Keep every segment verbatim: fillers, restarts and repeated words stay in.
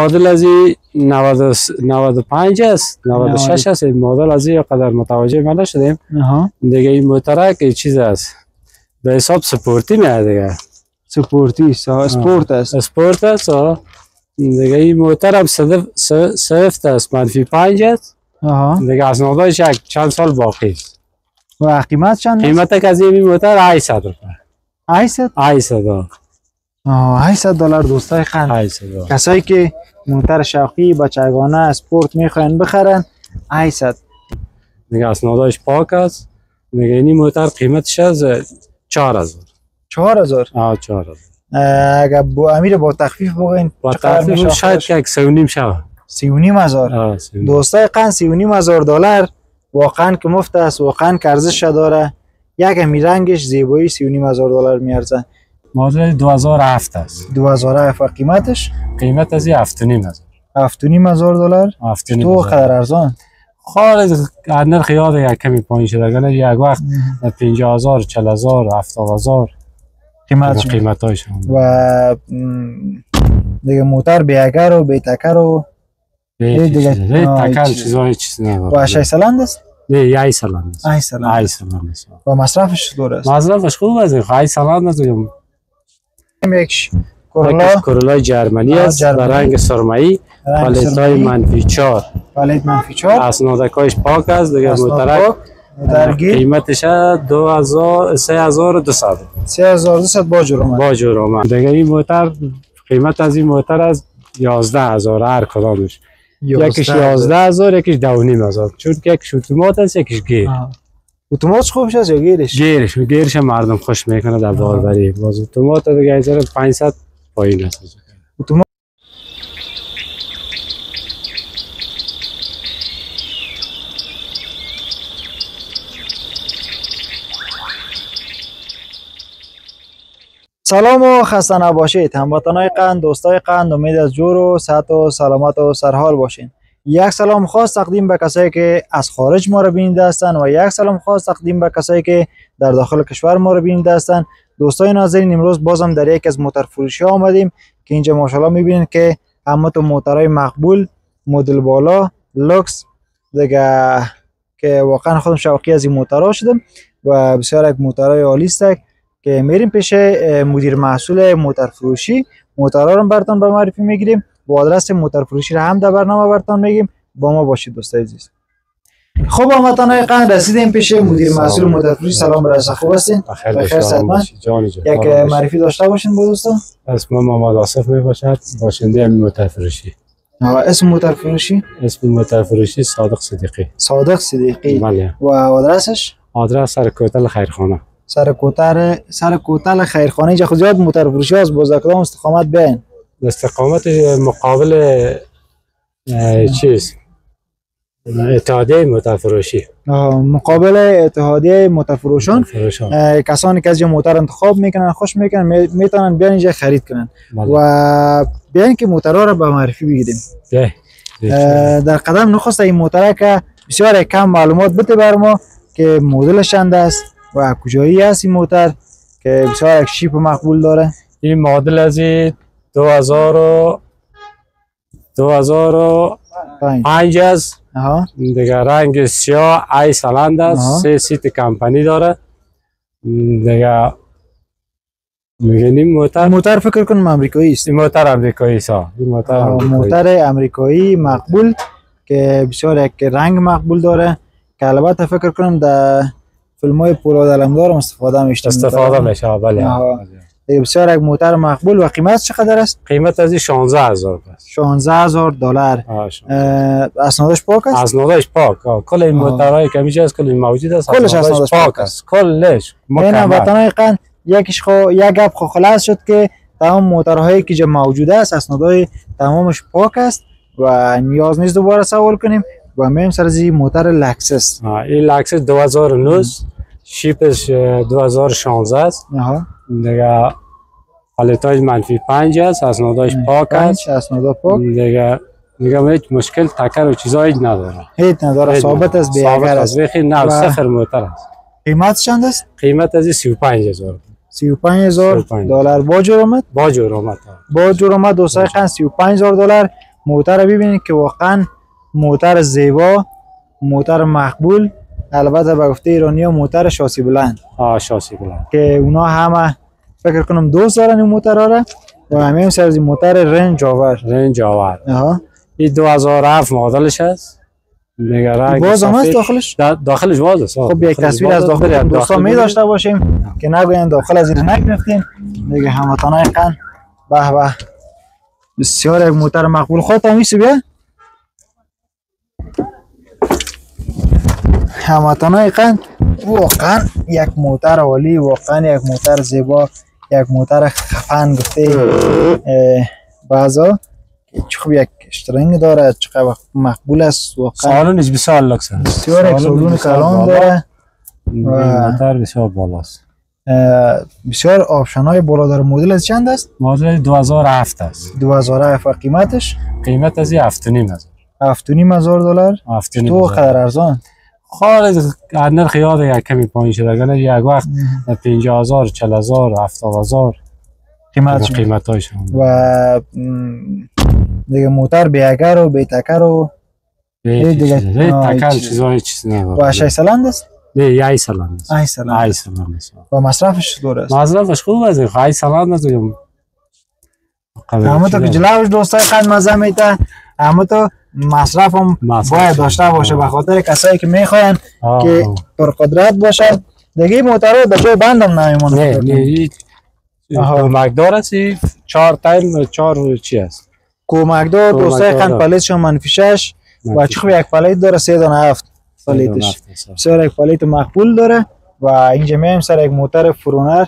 مدل از نود و پنج است نود و شش است. این مدل از این قدر متوجه ما نشدیم. دیگه این موتور که چیز است به حساب سپورتی میاد دیگه. سپورتی اسپورت است. اسپورت است. دیگه این موتور هم سفت است، منفی پنج است. دیگه از نودایش یک چند سال باقی است. و قیمت چند است؟ قیمت که از این موتور هشتصد روپیه. هشتصد؟ هشتصد. آه هشتصد دلار دوستای خان. کسایی که موتور شوقی بچگانه اسپورت میخواین بخرن هشتصد. دیگه از نودایش پاک است. دیگه این موتور قیمتش از چهار هزار. چهار هزار؟ آه چهار هزار. اگر با امیر با تخفیف بگین با تخفیف شاید که یک سه و نیم شود. سی و نیم هزار. دوستای قن سی و نیم هزار دلار واقعا که مفت است، واقعا که ارزش داره. یک امی رنگش زیبایی سی و نیم هزار دلار میارزه. مدل دو هزار و هفت است. دو هزار و هفت. قیمتش؟ قیمت از هفت و نیم هزار. هفت و نیم هزار دلار؟ تو قدر ارزان؟ خالص نرخ یاد یک کمی پایین شده گنه یک وقت پنجاه هزار، چهل هزار، هفتاد هزار قیمت قیمتایش. و دیگه موتور بیاگر و بیتکر و دیگه تکر چیزای چیز نداره. و شش سلند است؟ نه یه سلند است. ای سلند. ای سلند است. و مصرفش چطور است؟ مصرفش خوب است. ای سلند است. یک کرولا کرولا جرمنی است و رنگ سرمه‌ای، پلیت‌های منفی چهار. پلیت منفی چهار. اسنادکایش پاک است. دیگه موتور قیمتش دو هزار سه هزار و دویست. سه هزار و دویست با جرم. با جرم. دیگه این موتور قیمت از این موتور از یازده هزار هر کدامش. یکیش یازده هزار، یکیش دو و نیم هزار. چون که یکیش اتومات است، یکیش گیر. اتوماتش خوبش است یا گیرش؟ گیرش گیرش مردم خوش میکنه در باربری. باز اتومات دیگه هزار و پانصد پایین است. اتومات سلام و خسته نباشید هموطنای قند، دوستای قند. امید از جور و صحت و سلامت و سرحال باشین. یک سلام خاص تقدیم به کسایی که از خارج ما رو بیننده هستند و یک سلام خاص تقدیم به کسایی که در داخل کشور ما رو بیننده هستند. دوستای ناظرین، امروز بازم در یک از موتور فروشی ها آمدیم که اینجا ماشاءالله میبینید که همه تو موتورهای مقبول، مدل بالا، لوکس دیگه که واقعا خودم شوقی از این موتورها شدم و بسیار یک موتورهای عالی است که میریم پیش مدیر محصول موتور فروشی موتورها رو براتون به معرفی میگیریم و آدرس موتور فروشی رو هم در برنامه براتون میگیم. با ما باشید دوستای عزیز. خب هموطنای قند رسیدیم پیش مدیر محصول موتور فروشی. سلام برای خوب هستین؟ بخیر سلامت. جان جان. یک معرفی داشته باشین با دوستان. اسم محمد آصف می باشد، باشنده موتور فروشی. اسم موتور فروشی؟ اسم موتور فروشی صادق صدیقی. صادق صدیقی. بله. و آدرسش؟ آدرس سر کوتل خیرخانه. سر کوتل سر کوتل خیرخانه. اینجا خود زیاد موتور فروشی است. باز کدام استقامت بیاین؟ استقامت مقابل چیز اتحادیه موتور فروشی. مقابل اتحادیه موتور فروشان. کسانی که از اینجا موتور انتخاب میکنن، خوش میکنن، میتونن بیان اینجا خرید کنن. بله. و بیان که موتورها رو به معرفی بگیریم. در قدم نخست این موتور که بسیار کم معلومات بده بر ما که مدلش چند است و کجایی است این موتور که بسیار یک شیپ مقبول داره. این مدل از دو هزار و دو هزار و پنج است. دیگه رنگ سیاه ای سلند است. سه سیت کمپانی داره. دیگه میگن این موتور موتور فکر کنم امریکایی است. این موتور امریکایی است. این موتور موتور امریکایی مقبول که بسیار یک رنگ مقبول داره که البته فکر کنم در فیلم های پولاد علمدار استفاده میشه. استفاده میشه. بله. بسیار یک موتور مقبول. و قیمت چقدر است؟ قیمت از شانزده هزار است. شانزده هزار دلار. اسنادش پاک است؟ اسنادش پاک. کل این موتورهای که میشه از کل موجود است. کلش اسنادش پاک است. کلش مکمل. وطنای قند یکیش خو یک گپ خو خلاص شد که تمام موتورهایی که جا موجود است اسنادهای تمامش پاک است و نیاز نیست دوباره سوال کنیم. و میم سر از این موتور لکسس. این لکسس دو هزار و نه شیپش دو هزار و شانزده است. دیگه پلیت‌های منفی پنج است. اسنادش پاک است. اسنادا پاک. دیگه میگم هیچ مشکل تکر و چیزایی نداره. هیچ نداره. ثابت است. بیاگر است. بخیر نه صفر موتور است. قیمت چند است؟ قیمت از سی و پنج هزار. سی و پنج هزار دلار با جرمت؟ با جرمت. با جرمت دوستای قند سی و پنج هزار دلار موتر رو ببینید که واقعا موتر زیبا، موتر مقبول. البته به گفته ایرانی‌ها موتر شاسی بلند. آه شاسی بلند که اونا همه فکر کنم دوست دارن این موتر را و همین سرزی موتر رنج آور. رنج آور. آها. این دو هزار و هفت مدلش است. نگران باز هم است داخلش؟ داخلش باز است. خب یک تصویر از داخل دوستا می داشته باشیم که نگوین داخل از این نگرفتین. دیگه هموطنای قند به به بسیار یک موتر مقبول. خودت هم میسی بیا هموطنای قند واقعا یک موتر عالی، واقعا یک موتر زیبا، یک موتر خفن گفته بعضا چه خوب یک اشترنگ داره، چقدر مقبول است واقعا. سالونش بسیار لکس است. بسیار یک سالون کلان داره و موتر بسیار بالاست. بسیار آپشن‌های بالا داره. مدل از چند است؟ مدل دو هزار و هفت است. دو هزار و هفت. و قیمتش؟ قیمت از هفت و نیم هزار. هفت و نیم هزار دلار. هفت و نیم تو قدر ارزان. خالد نرخ یاد یک کمی پایین شده گنه یک وقت پنجاه هزار، چهل هزار، هفتاد هزار قیمتش قیمتایش. و دیگه موتر بی اگر و بی تکر و دیگه تکر چیزای چیز نداره. و شش سلند است؟ نه یه سلند است. ای سلند. ای سلند است. و مصرفش چطور است؟ مصرفش خوب است. ای سلند است. همه تو که جلوش دوستای قند مزه میده، همه تو مصرف هم باید داشته باشه به خاطر کسایی که میخواین که پرقدرت باشن. دیگه موترها در جای بندم نمیمونه. نه نه کمکدار است. چهار تایم چهار چی است کمکدار. دوستای قند پلیتش منفی شش و چه خوب یک پلیت داره سه دانه هفت پلیتش بسیار یک پلیت مقبول داره. و اینجا میایم سر یک موتر فرونر.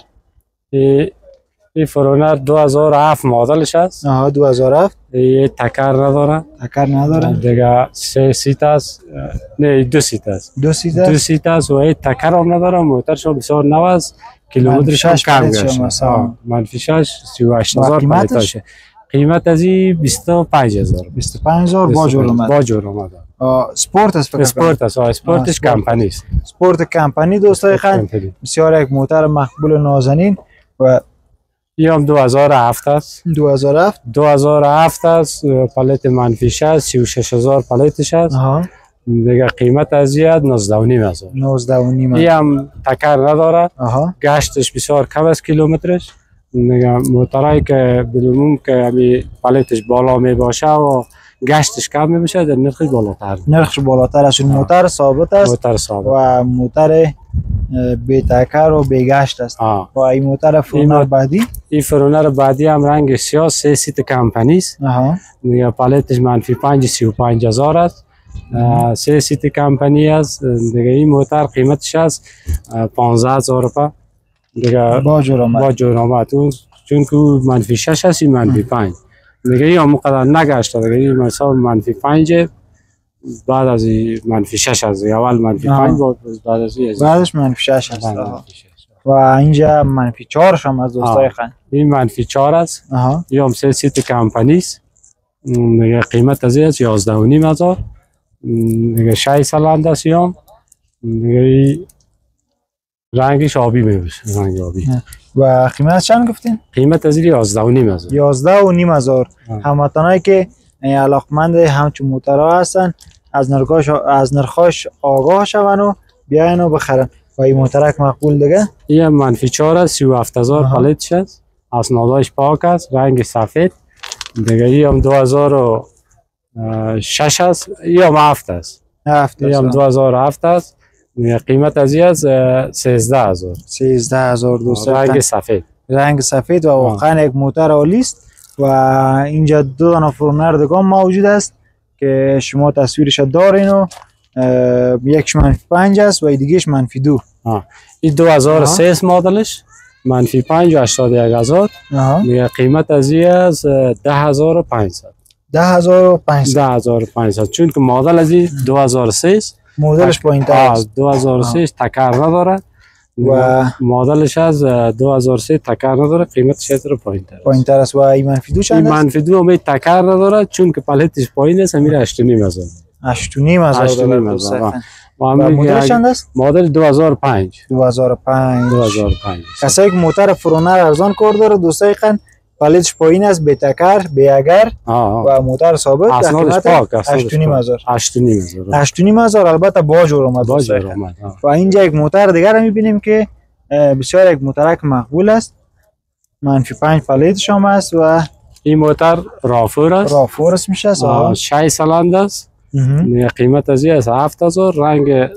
این فرونر دو هزار و هفت مدلش است. آها دو هزار و هفت. این تکر نداره. تکر نداره. دیگه سه سیت است. نه دو سیت است. دو سیت دو سیت است و این تکر هم نداره. موترش بسیار نو است. کیلومترش کم گشته. منفی شش سی و هشت هزار پلیتاشه. قیمت از این بیست و پنج هزار. بیست و پنج هزار با جور اومد. با جور اومد. اسپورت است فکر کنم. اسپورت است. اسپورتش کمپانی است. اسپورت کمپانی دوستای قند بسیار یک موتر مقبول و نازنین. و این هم دو هزار و هفت است. دو هزار و هفت. دو هزار و هفت است. پلیت منفی شش سی و شش هزار پلیتش است. آها. دیگه قیمت از این نوزده و نیم هزار. نوزده و نیم. این هم تکر نداره. آها. گشتش بسیار کم است کیلومترش. دیگه موترایی که بالعموم که همین پلیتش بالا می باشه و گشتش کم می بشه در نرخش بالاتر. نرخش بالاتر است. موتر ثابت است. موتر ثابت. و موتر بی تکر و بی گشت است. آه. و این موتر فرونر بعدی؟ این فرونر بعدی هم رنگ سیاه سه سیت کمپانی است. آها. دیگه پلیتش منفی پنج سی و پنج هزار است. سه سیت کمپانی است. دیگه این موتر قیمتش است پانزده هزار روپیه. دیگه با جور آمد. با جور آمد. چون که منفی شش است این منفی پنج. دیگه این هم قدر نگشته. دیگه این مثلا منفی پنج بعد از منفی شش است. اول منفی پنج بعد از این بعدش منفی شش است. و اینجا منفی چهار هم از دوستای قند. این منفی چهار است. آها. این هم سه سیت کمپانی است. دیگه قیمت از این است یازده و نیم هزار. دیگه شش سلند است. این دیگه رنگش آبی میشه. رنگ آبی. و قیمت چند گفتین؟ قیمت از این یازده و نیم هزار. یازده و نیم هزار. هموطنایی که علاقمند همچون موترها هستن از نرخش از نرخش آگاه شون و بیاین و بخرن. و این موترک مقبول دیگه؟ این منفی چهار است. سی و هفت هزار پلیتش است. اسنادش پاک است. رنگ سفید. دیگه این هم دو هزار و شش است. این هم هفت است. هفت. این هم دو هزار و هفت است. قیمت از این از سیزده هزار. سیزده هزار دوست. رنگ سفید. رنگ سفید و واقعا یک موتر عالی است. و اینجا دو دانه فرونر دیگه موجود است که شما تصویرش دارین و یکش منفی پنج است و دیگهش منفی دو. این دو هزار و سه مدلش منفی پنج و هشتاد و یک هزار. قیمت از این از ده هزار و پانصد. ده هزار و پانصد. ده هزار و پانصد. چون که مدل از این دو هزار و سه است. مدلش پایین‌تر است. دو هزار و سه تکر نداره و مدلش از دو هزار و سه تکر نداره. قیمتش از رو پایین‌تر است. پایین‌تر است. و این منفی دو چند است؟ این منفی دو هم تکر نداره چون که پلیتش پایین است. میره هشت و نیم هزار. هشت و نیم هزار. و مدل چند است؟ مدل دو هزار و پنج. دو هزار و پنج. دو هزار و پنج. کسایی که موتر فرونر ارزان کار داره دوستای قند پلیتش پایین است، به تکر به اگر و موتر ثابت. اسنادش پاک، هشت و نیم هزار. هشت و نیم هزار. هشت و نیم هزار. البته باجور اومد. باجور اومد. و اینجا یک موتر دیگر رو می‌بینیم که بسیار یک موترک مقبول است. منفی پنج پلیتش هم است و این موتر رافور است. رافور است میشه. شش سالند است. قیمت از این است هفت هزار. رنگ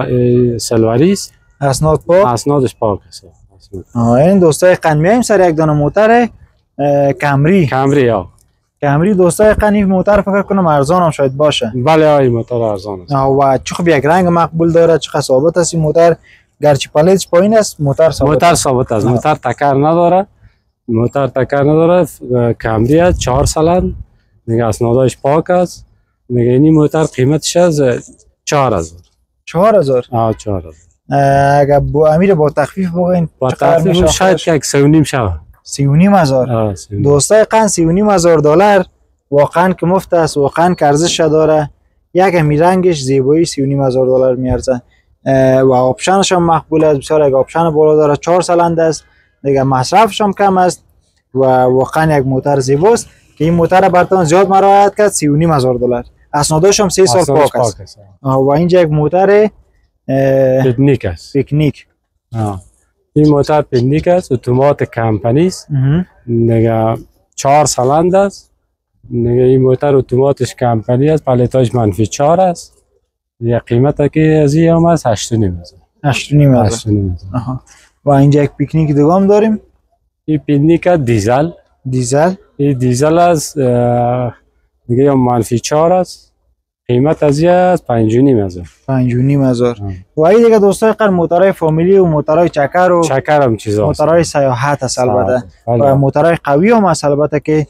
سلوری است. اسناد پاک. اسنادش پاک است. این دوستای قن میایم سر یک دانه موتر کمری. کمری ها. کمری دوستای قن این موتر فکر کنم ارزان هم شاید باشه. بله این موتر ارزان است. و چخ یک رنگ مقبول داره، چخ ثابت است این موتر. گرچه پلیتش پایین است موتر ثابت. موتر ثابت است. موتر تکر نداره. موتر تکر نداره. کمری است. چهار سالن. دیگه اسنادش پاک است. دیگه این موتر قیمتش از چهار هزار. چهار هزار. آه چهار هزار. اگر با امیر با تخفیف بگین با تخفیف شاید که یک سه و نیم شود. سی و نیم هزار. دوستای قن سی و نیم هزار دلار واقعا که مفت است، واقعا که ارزش داره. یک امی رنگش زیبایی سی و نیم هزار دلار میارزه و آپشنش هم مقبول است. بسیار یک آپشن بالا داره. چهار سالنده است. دیگه مصرفش هم کم است و واقعا یک موتر زیباست که این موتر براتون زیاد مراعات کرد. سی و نیم هزار دلار. اسنادش هم سه سال پاک است. است. و اینجا یک موتر پیکنیک است. پیکنیک. این موتر پیکنیک است. اتومات کمپانی است. دیگه چهار سالند است. دیگه این موتر اتوماتش کمپانی است. پلیتاش منفی چهار است. دیگه قیمت که از این هم است هشت و نیم هزار. هشت و نیم هزار. و اینجا یک پیکنیک دیگه هم داریم. این پیکنیک دیزل. دیزل. این دیزل است. دیگه منفی چهار است. قیمت از این است پنج و نیم هزار. پنج و نیم هزار. و این دیگه دوستای قر موترهای فامیلی و موترهای چکر و چکر هم چیزا موترهای سیاحت است البته. و موترهای قوی هم است البته که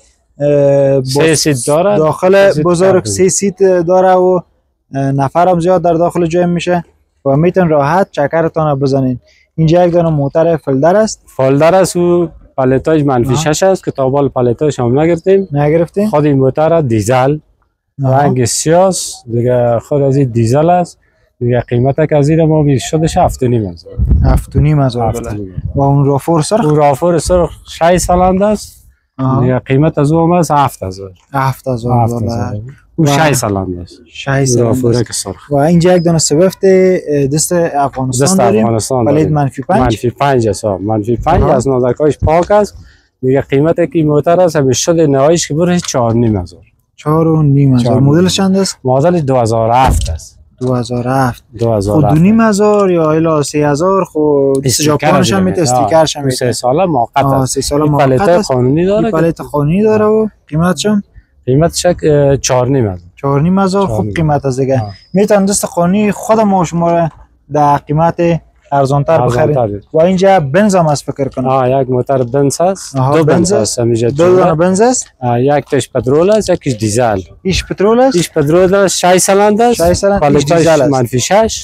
سه سیت داره. داخل بزرگ سه سیت داره و نفر هم زیاد در داخل جای میشه و میتون راحت چکرتون بزنین. اینجا یک دانه موتر فولدر است. فولدر است و پلیتاش منفی شش است که تا بال پلیتاش هم نگرفتیم. نگرفتیم. خود این موتر دیزل رنگ سیاه دیگه. خود از این دیزل است. دیگه قیمت که از این ما بیش شدش هفت و نیم هزار. هفت و نیم هزار دلار. و اون رافور سرخ؟ اون رافور سرخ شش سالنده است. دیگه قیمت از اون است هفت هزار. هفت هزار دلار. اون شش سالنده است. شش سالنده که سرخ. و اینجا یک دانه سویفت دست افغانستان داریم. افغانستان پلیت منفی پنج. منفی پنج است. منفی پنج از نازکایش پاک است. دیگه قیمت که موتر است به شد نهاییش که بره چهار و نیم هزار. چهار و نیم هزار. مدلش چند است؟ مدل دو هزار و هفت است. دو هزار و هفت. دو هزار و هفت. خود دو نیم هزار یا الی سه هزار. خود ژاپنش هم میته استیکرش هم میته. سه ساله موقت است. سه ساله موقت است. قانونی داره. پلیت قانونی داره و قیمتش هم قیمتش چهار و نیم هزار. چهار و نیم هزار خوب قیمت است دیگه. میتونن دست قانونی خود ما شما در قیمت ارزانتر بخرید. و اینجا بنز هم است فکر کنم. آه یک موتر بنز است. دو بنز است. دو دونه بنز است. یک تاش پترول است یکیش دیزل. ایش پترول است. ایش پترول است. شش سالنده است. شش سالنده. ایش دیزل است. منفی شش.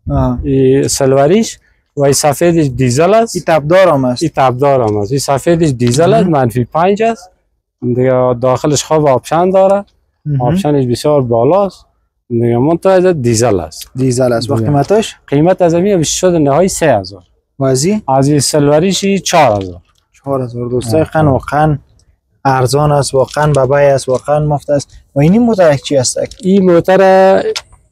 ای سلوریش و ای سفیدش دیزل است. ای تابدار هم است. ای تابدار هم است. ای سفیدش دیزل است منفی پنج است. دیگه داخلش خوب آپشن داره. آپشنش بسیار بالاست. دیگه منتها دیزل است. دیزل است. و قیمتش؟ قیمت از همین بیش شده نهایی سه هزار. و ازی؟ ازی سلوریشی چهار هزار. چهار هزار دوستای قن واقعا ارزان است، واقعا بابای است، واقعا مفت است. و این موتر چی است؟ این موتر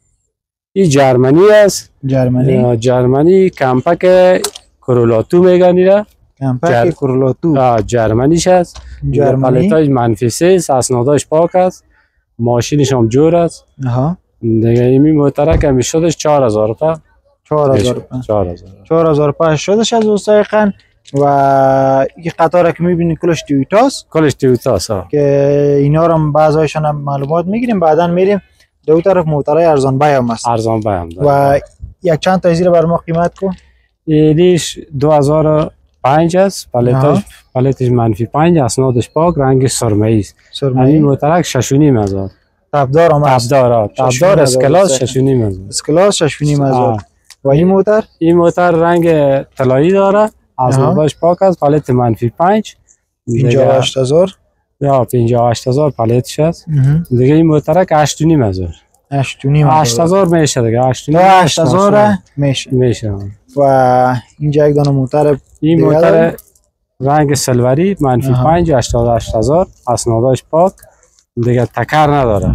این جرمنی است. جرمنی. جرمنی کمپک کرولاتو میگن اینا. کمپک جر... کرولاتو. آه جرمنیش است. جرمنی. پلیتاش منفی سه است. اسناداش پاک است. ماشینش هم جور است. آها. دیگه این موتر که میشدش چهار هزار روپیه. چهار هزار روپیه. چهار هزار. چهار هزار روپیه شدش از دوستای قن. و این قطار که میبینید کلش تویوتاست. کلش تویوتاست که اینا رو هم بعضیشون هم معلومات میگیریم بعداً میریم دو طرف موترهای ارزان بای هم است. ارزان بای هم داره. و یک چند تا زیر بر ما قیمت کو؟ اینیش دو هزار و پنج است. پلیتش پلیتش منفی پنج، اسنادش پاک، رنگش سرمه‌ای است. این موترک شش و نیم هزار. تابدار هم است. تابدار تابدار اسکلاس شش و نیم هزار. اسکلاس شش و نیم هزار. و این موتر؟ این موتر رنگ طلایی داره. اسنادش پاک است. پلیت منفی پنج. پنجاه و هشت هزار. یا پنجاه و هشت هزار پلیتش است. دیگه این موترک هشت و نیم هزار. هشت و نیم هشت هزار میشه دیگه. هشت و نیم هزار میشه. میشه. و اینجا یک دانه موتر این موتر رنگ سلوری منفی پنج هشتاد و هشت هزار، اسناداش پاک دیگه، تکر نداره،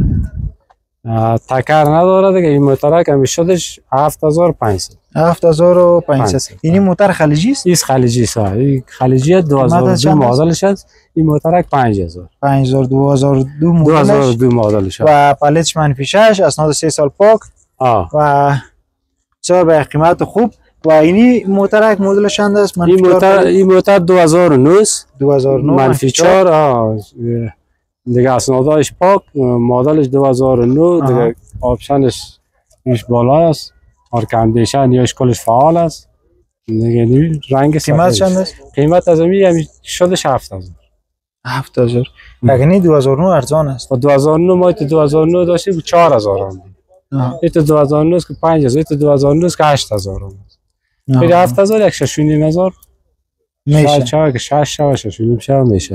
تکر نداره دیگه. این موترک همیشه شدش هفت هزار و پانصد. هفت هزار و پانصد. این موتر خلیجی است؟ این خلیجی است. این خلیجی دو هزار و دو مدلش است. این موترک پنج هزار. پنج هزار دو هزار و دو مدلش. دو هزار و دو مدلش و پالتش منفی شش، اسناد سه سال پاک. آه. و بسیار به قیمت خوب. و اینی موترک مدلش چند است؟ این موتر این موتر دو هزار و نه است. دو هزار و نه منفی چهار. آه. دیگه اسناداش پاک، مدلش دو هزار و نه دیگه. آپشنش ایش بالا است، آرکاندیشن یا کلش فعال است دیگه. رنگ قیمت چند است؟ قیمت از این شدش هفت هزار. هفت هزار. یعنی دو هزار و نه ارزان است. و دو هزار و نه ما تو دو هزار و نه داشتیم چهار هزار هم. این تو دو هزار و نه است که پنج هزار، تو دو هزار و نه است که هشت هزار هم. این هفت هزار یک شش و نیم هزار میشه. چهار که شش شش شش و نیم شو میشه.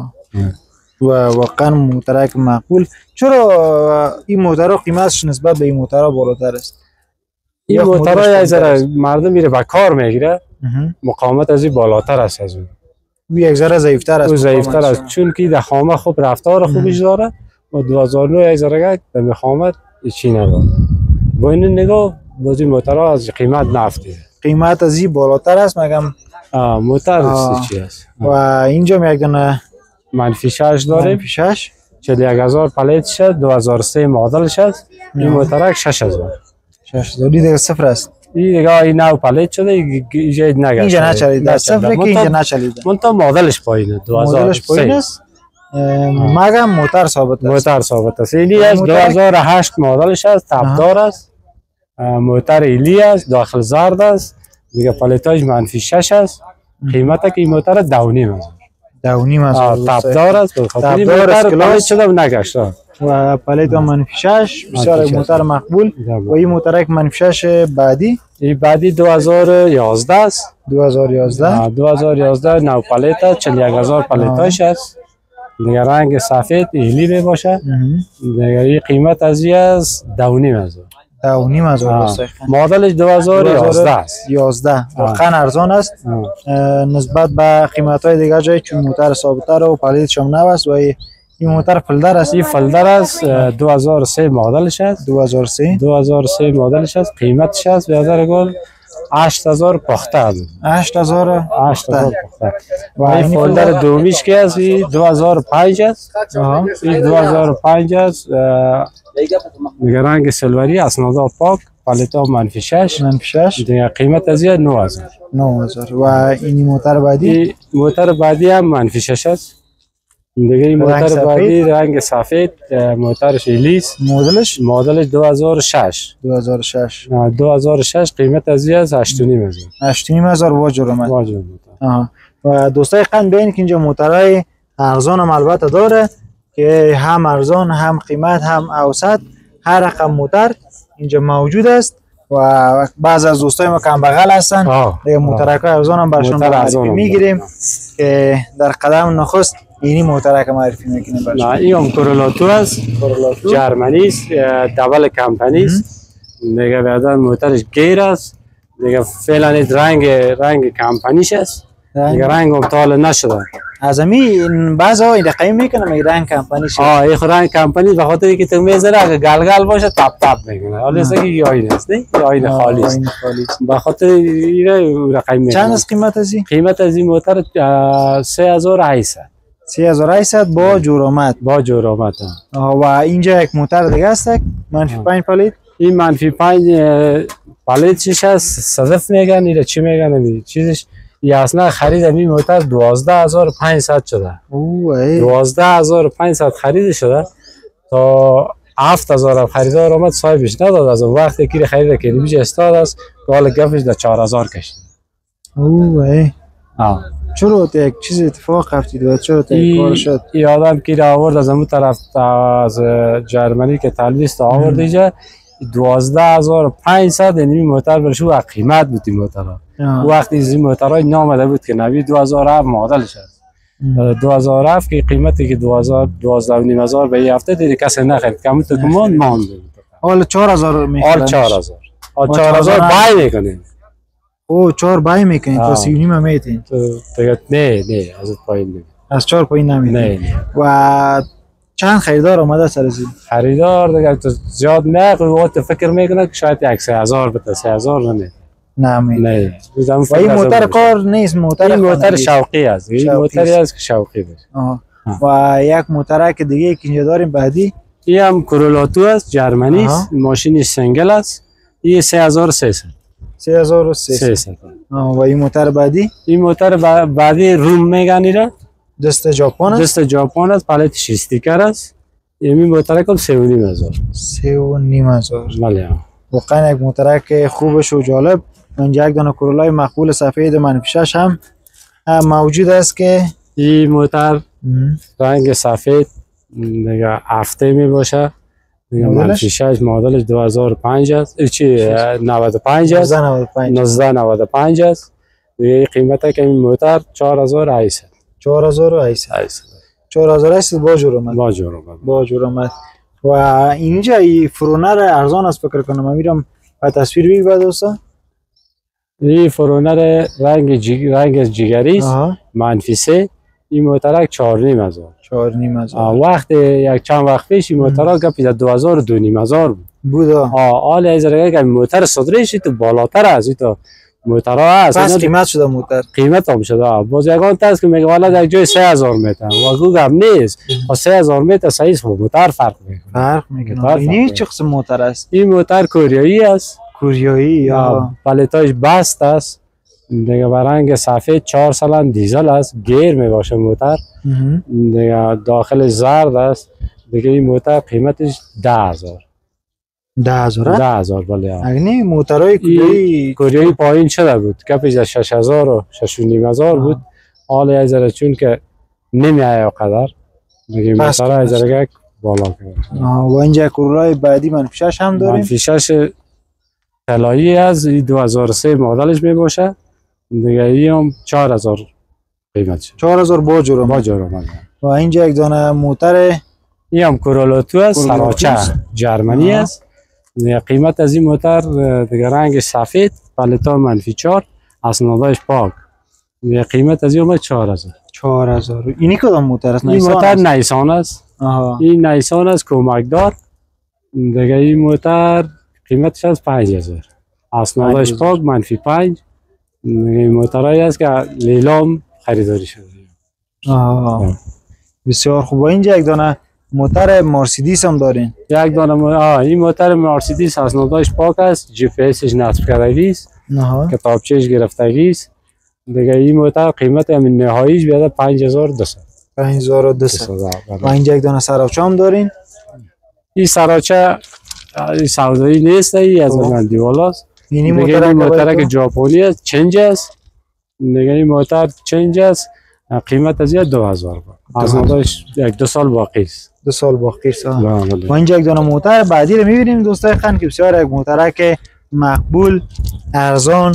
و واقعا موترک معقول. چرا این موتر قیمتش نسبت به این موتر بالاتر است؟ این موتر یک ذره مردم میره به کار میگیره، مقاومت از این بالاتر است از اون. یک ذره ضعیفتر است. ضعیفتر است چون که دخامه خوب رفتار خوبش داره و دو هزار و نه یک ذره به مقاومت چی نداره. با این نگاه بازی موتر از قیمت نفته. قیمت از این بالاتر است مگم موتر چی است. و اینجا یک دونه منفی شش داره. منفی شش. چهل و یک هزار پلیت شد، دو هزار و سه مدلش است. این موترک شش هزار. شش هزار دیگه صفر است. این دیگه این نو پلیت شده، اینجا نگشت. اینجا نچلیده. صفر که اینجا نچلیده. منتها مدلش پایینه. دو هزار و سه. مدلش پایین است. مگم موتر ثابت است. موتر ثابت است. این از دو هزار و هشت مدلش است، تبدار است. موتر ایلی است، داخل زرد است. دیگه پلیتاش منفی شش است. قیمت که این موتر دو و نیم است. دو و نیم است. تبدار است. تبدار است. پلیت شده و نگشت. و پلیت منفی شش، بسیار موتر مقبول. و این موترک منفی شش بعدی؟ این بعدی دو هزار و یازده است. دو هزار و یازده. دو هزار و یازده نو پلیت است، چهل و یک هزار پلیتاش است. دیگه رنگ سفید ایلی می باشه. دیگه این قیمت از این است دو و نیم هزار. دو و نیم هزار. مدلش دو هزار و یازده است. یازده. واقعا ارزان است نسبت به قیمت های دیگه جایی چون موتر ثابت‌تر و پلیتش هم نو است. و این موتر فلدر است. این فلدر است. دو هزار و سه مدلش است. دو هزار و سه. دو هزار و سه مدلش است. قیمتش است به هزار گل هشت هزار پخته است. هشت هزار پخته. و این فلدر دومیش که است دو هزار و پنج است. این دو هزار و پنج است. دیگه رنگ سلوری، اسنادا پاک، پلیتا منفی شش. منفی شش. دیگه قیمت از این نه هزار. نه هزار. و این موتر بعدی؟ موتر بعدی هم منفی شش است. دیگه این موتر بعدی رنگ سفید، موترش ایلیس. مدلش؟ مدلش دو هزار و شش. دو هزار و شش. دو هزار و شش. قیمت از این است هشت و نیم هزار. هشت و نیم هزار واجر اومد. واجر اومد. آها. و دوستای قند ببینید که اینجا موترهای ارزان هم البته داره که هم ارزان هم قیمت هم اوسط، هر رقم موتر اینجا موجود است. و بعض از دوستای ما کم بغل هستن دیگه موترک ارزان هم برشون معرفی میگیریم که در قدم نخست اینی موترک معرفی میکنیم برشون. نه این هم کورولاتو است. کورولاتو جرمنی است، دبل کمپانی است. دیگه بعدا موترش گیر است. دیگه فعلا رنگ رنگ کمپانیش است. دیگه رنگ هم تال نشده. از همین بعضا این رقم میکنم این رنگ کمپانیش. آه این رنگ کمپانی به خاطر اینکه تو میذاره اگه گلگل باشه تپ تپ میکنه. حالا است که این آینه است نه؟ این آینه خالی است. به خاطر این رقم میکنه. چند است قیمت از این؟ قیمت از این موتر سه هزار و هشتصد. سه هزار و هشتصد با جورامت. با جورامت. و اینجا یک موتر دیگه است منفی پنج پلیت. این منفی پنج پلیت چیش است؟ صدف میگن یا چی میگن نمی چیزش؟ یا اصلا خرید این موتر دوازده هزار و پانصد شده. دوازده هزار و پانصد خرید شده تا هفت هزار خریدار آمد صاحبش نداد. از اون وقتی که خرید کردی بیش استاد است که حالا گفش در چهار هزار کشید. اوه اه چرا یک چیز اتفاق افتید و چرا یک کار شد؟ این آدم که آورد از اون طرف از جرمنی که تلویست آورد اینجا دوازده هزار و پانصد یعنی موتر برش و قیمت بود این موتر. وقتی این موترهای نامده بود که نوی دو هزار و هفت مدلش است. دو هزار و هفت که قیمتی که دو هزار دوازده و نیم هزار به یه هفته دیگه کسی نخرید. کمی تو کمان مانده. حالا چهار هزار میخرن. حالا چهار هزار. حالا چهار هزار بای میکنیم. او چهار بای میکنین تا سی و نیم میتین؟ دیگه نه نه از پایین نمی از چهار پایین نمیتین؟ نه نه. و چند خریدار آمده سر از این؟ خریدار دیگه تو زیاد نه وقت فکر میکنه که شاید یک سه هزار بده سه هزار نه نه می نه. و این موتر کار نیست، موتر این موتر شوقی است، این موتری است که شوقی باشه. و یک موتر که دیگه که اینجا داریم بعدی این هم کرولاتو است، جرمنی است، ماشین سنگل است، این سه هزار و سیصد سه هزار و سیصد. و این موتر بعدی این موتر بعدی روم میگن اینا، دست ژاپن است، دست ژاپن است، پالت استیکر است. این موتر کم سه و نیم هزار سه و نیم هزار. بله واقعا یک موتر که خوبش و جالب. اینجا یک دانه کرولای مقبول سفید منفی شش هم موجود است که این موتر رنگ سفید دیگه هفته می باشه. منفی شش مدلش دو هزار و پنج است، چی نود و پنج است، نوزده نود و پنج است. دیگه قیمت که این موتر چهار هزار و هشتصد چهار هزار و هشتصد چهار هزار و هشتصد با جور اومد. با جور اومد. با جور اومد. و اینجا این فرونر ارزان است فکر کنم. من میرم و تصویر بگی بعد دوستا. این فرونر رنگ جگ... رنگ جگری است، منفی سه. این موتر چهار و نیم هزار. چهار و نیم هزار. وقت یک چند وقت پیش این موتر گپ دو هزار و دو و نیم هزار بود. بود. آه حال از رنگ که موتر صدرش تو بالاتر از تو موترها هست. پس قیمت شده موتر. قیمت هم شده. باز یگان تاست که میگه والا یک جای سه هزار متر. واگو گم نیست. با سه هزار متر صحیح موتر فرق میکنه. فرق میکنه. این چه قسم موتر است؟ این موتر کوریایی است. کوریایی یا پالتاش بست است. دیگه برنگ سفید چهار سالن دیزل است، گیر می باشه موتر. دیگه داخل زرد است. دیگه این موتر قیمتش ده هزار. ده هزار؟ ده هزار بله. اگه موترهای کوریایی کوریایی پایین شده بود، کپش از شش هزار و شش و نیم هزار بود. حالا از ذره چون که نمی آید قدر دیگه موترها از ذره بالا کرد. و اینجا کرولای بعدی منفی شش هم داریم. منفی شش طلایی از دو هزار و سه مدلش می باشه. دیگه این هم چهار هزار قیمت شد. چهار هزار با جور با جور اومد. و اینجا یک دانه موتر این هم کرولاتو است، سراچه جرمنی است. قیمت از این موتر دیگه رنگ سفید، پالتا منفی چهار، اسنادش پاک. قیمت از این اومد چهار هزار. چهار هزار. اینی کدام موتر است؟ این موتر نیسان است. این نیسان است کمکدار. دیگه این موتر قیمتش از پنج هزار. اسنادش پاک منفی پنج. این موترایی است که لیلام خریداری شده. آه. بسیار خوب. اینجا یک دانه موتر مرسیدس هم دارین. یک دانه م... آه این موتر مرسیدس اسنادش پاک است، جی پی اسش نصب کردگی است، کتابچه‌اش گرفتگی است. دیگه این موتر قیمت همین نهاییش بیاد پنج هزار و دویست. پنج هزار و دویست. و اینجا یک دانه سراچه هم دارین. این سراچه این سودایی نیست، این از من دیوالاست. این موتر موتر که ژاپنی است، چنج است. دیگه این موتر چنج است، قیمت از دو هزار. اسنادش یک دو سال باقی است. دو سال باقی است. و اینجا یک دانه موتر بعدی رو می‌بینیم دوستای خان که بسیار یک موتر که مقبول، ارزان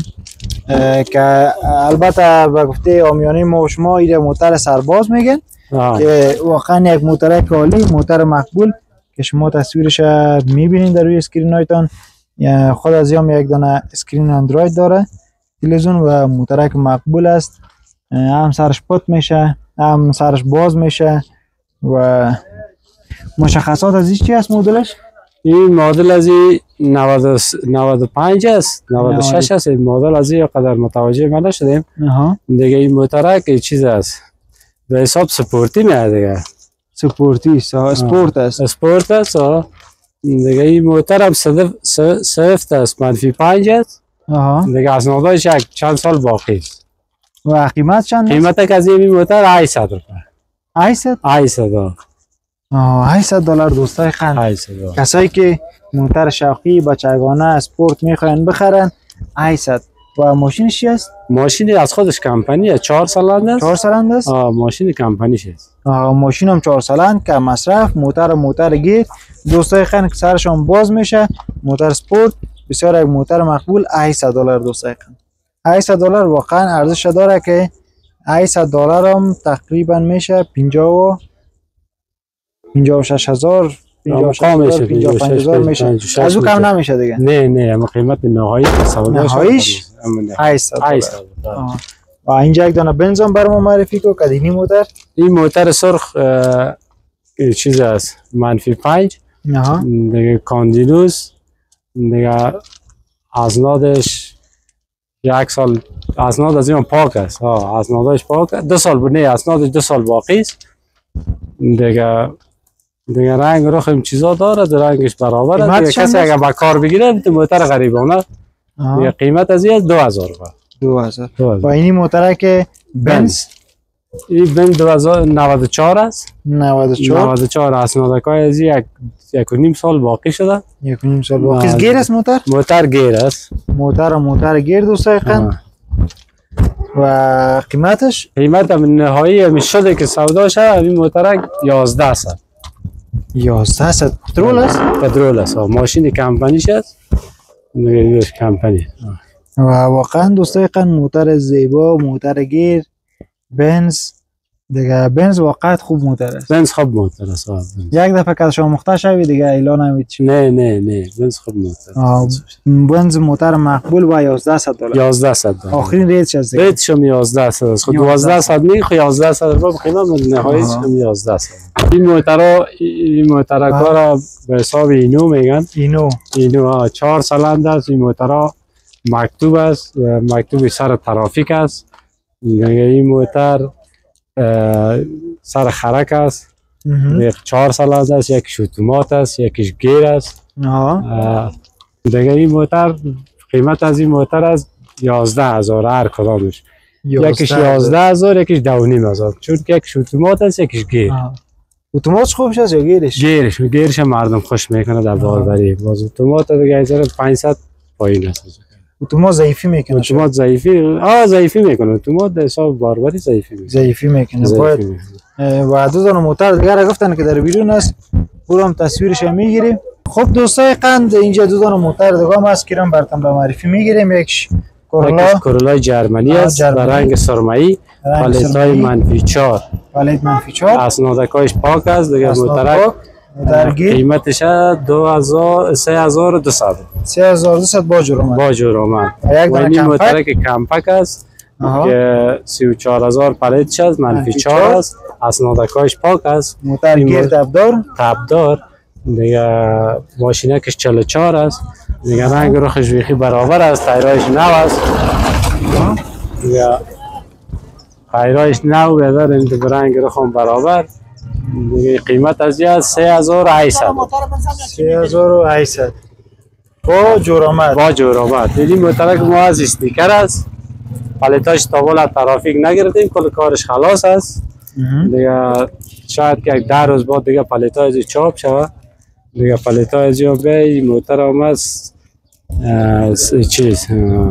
که البته به گفته عامیانه ما و شما این موتر سرباز میگن که واقعا یک موتر عالی، موتر مقبول که شما تصویرش می‌بینید در روی اسکرین هایتان. خود از هم یک دانه اسکرین اندروید داره تلویزیون و موتر که مقبول است. هم سرش پت میشه، هم سرش باز میشه. و مشخصات از این چی است مدلش؟ این مدل از این نود و پنج است، نود و شش است. این مدل از این قدر متوجه ما نشدیم. دیگه این موتر که چیز است به حساب سپورتی میاد دیگه. سپورتی سپورت است. سپورت است. دیگه این موتر هم سفت است، منفی پنج است. دیگه اسنادش یک چند سال باقی است. و قیمت چند؟ قیمت که از این موتر هشتصد روپیه. هشتصد؟ هشتصد. آه هشتصد دلار دوستای خان. کسایی که موتر شوقی بچگانه اسپورت میخواین بخرن هشتصد. و ماشینش چی است؟ ماشین از خودش کمپانی چهار سالنده است. چهار سالنده است؟ آه ماشین کمپانیش است. آه ماشین هم چهار سالند که مصرف، موتر موتر گیر دوستای خان که سرشون باز میشه، موتر سپورت، بسیار یک موتر مقبول. هشتصد دلار دوستای خان. هشتصد دلار واقعا ارزش داره که هشتصد دلار هم تقریبا میشه پنجاه و پنجاه و شش هزار، پنجاه و شش هزار، پنجاه و پنج هزار میشه. از او کم نمیشه دیگه. نه نه اما قیمت نهایی نهاییش هشتصد هشتصد. و اینجا یک دانه بنز هم بر ما معرفی کو کدینی موتر. این موتر سرخ چیز است منفی پنج دیگه کاندینوس دیگه ازنادش یک سال اسناد از این پاک است. ها اسنادش پاک دو سال بود. نه اسنادش دو سال باقی است دیگه. دیگه رنگ رخ این چیزا داره رنگش برابر است. کسی اگه با کار بگیره تو موتر غریبانه دیگه قیمت از این دو هزار دو هزار. و این موتر که بنز این بنز دو هزار و نود و چهار است. نود و چهار نود و چهار اسنادکای از یک یک و نیم سال باقی شده. یک و نیم سال باقی است. گیر است موتر؟ موتر گیر است. موتر موتر گیر دوستای قند. و قیمتش؟ قیمت هم نهایی می شده که سودا شد این موتر یازده صد. یازده صد پترول است؟ پترول است. ماشین کمپانیش است. نگیش کمپانی. و واقعا دوستای قند موتر زیبا، موتر گیر، بنز دیگه. بنز واقعا خوب موتر است. بنز خوب موتر است. یک دفعه که شما مختار شوی دیگه اعلان نمید. نه نه نه بنز خوب موتر. بنز موتر مقبول و یازده صد دلار. یازده صد دلار. آخرین ریتش از دیگه. ریتش هم یازده صد است. خود دوازده صد می خو یازده صد رو قیمت نهاییش هم یازده صد. این موترها این موترها را به حساب اینو میگن. اینو اینو چهار سالنده است. این موترها مکتوب است. مکتوب سر ترافیک است. این موتر سر خرک است. یک چهار سالنده است. یکیش اتومات است. یکیش گیر است. دیگه این موتر قیمت از این موتر از یازده هزار هر کدامش. یکیش یازده هزار یکیش دو و نیم هزار چون که یکیش اتومات است یکیش گیر. اتوماتش خوبش است یا گیرش؟ گیرش گیرش مردم خوش میکنه در باربری. باز اتومات دیگه هزار پانصد پایین است. اتومات ضعیفی میکنه. اتومات ضعیفی آ ضعیفی میکنه. اتومات به حساب باربری ضعیفی میکنه. ضعیفی میکنه. باید و دو تا موتر دیگه گفتن که در بیرون است. برام تصویرش میگیریم. خب دوستای قند اینجا دو تا موتر دیگه هم هست که رام براتون به معرفی میگیریم. یکش کورولا کورولا جرمنی است با رنگ سرمایی. پالتای منفی چهار. پالت منفی چهار. اسنادکایش پاک است دیگه. موتر قیمتش دو هزار سه هزار و دویست. سه هزار و دویست با جرم. با جرم. و این موتر که کمپک است که سی و چهار هزار پالتش است منفی چهار است. اسنادکایش پاک است. موتر گیر تبدار. تبدار. دیگه ماشینکش چهل و چهار است. دیگه رنگ رخش بیخی برابر است. تایرایش نو است. دیگه تایرایش نو بدار این دو رنگ رخم برابر. دیگه قیمت از این سه هزار و هشتصد. سه هزار و هشتصد با جرامت. با جرامت. این موتر که ما از استیکر است. پالتاش تا بالا ترافیک نگرفتیم. کل کارش خلاص است. دیگه شاید که یک ده روز بعد دیگه پالتا از چاپ شود. دیگه پالتا از یا به این موتر هم است چیز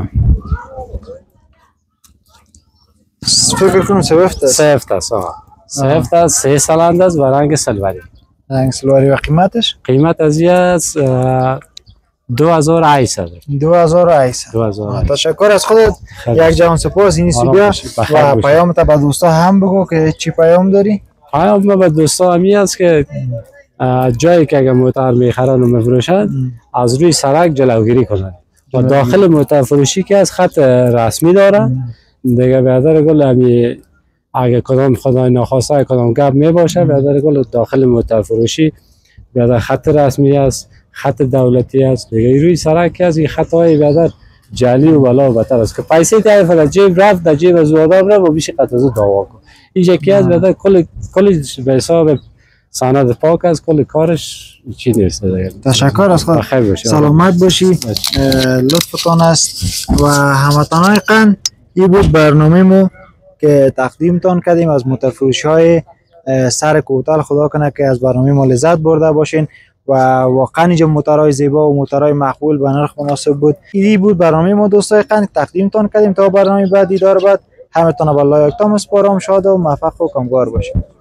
فکر کنم سویفت است. سویفت است. سویفت است. سه سالنده است و رنگ سلوری. رنگ سلوری. و قیمتش؟ قیمت از این است دو هزار و هشتصد. دو هزار و هشتصد. دو هزار و هشتصد. تشکر از خودت. یک جهان سپاس. این سیبیا و پیامت به دوستا هم بگو که چی پیام داری؟ پیام به دوستا همی است که جایی که اگر موتر میخرن و میفروشن از روی سرک جلوگیری کنن و داخل موتر فروشی که از خط رسمی داره دیگه بیادر گل همی اگر کدام خدای ناخواسته کدام گپ میباشه بیادر گل داخل موتر فروشی بیادر خط رسمی است، خط دولتی است. دیگه روی سرک که از این خط های بیادر جعلی و بلا و بتر است که پیسه تعریف در جیب رفت در جیب از آدم رفت و بیش قطعه دعوا کن. اینجا که از بیادر کل کل به حساب سند پاک است. کل کارش چی نیست. تشکر از خود. سلامت باشی. لطفتان است و هموطنان قند این بود برنامه مو که تقدیم تان کردیم از موتر فروشی های سر کوتل. خدا کنه که از برنامه ما لذت برده باشین و واقعا اینجا موترهای زیبا و موترهای مقبول به نرخ مناسب بود. این بود برنامه ما دوستای قند تقدیم تان کردیم. تا برنامه بعدی دار بعد همتون بالله یکتا مسپارم. شاد و موفق و کامگار باشین.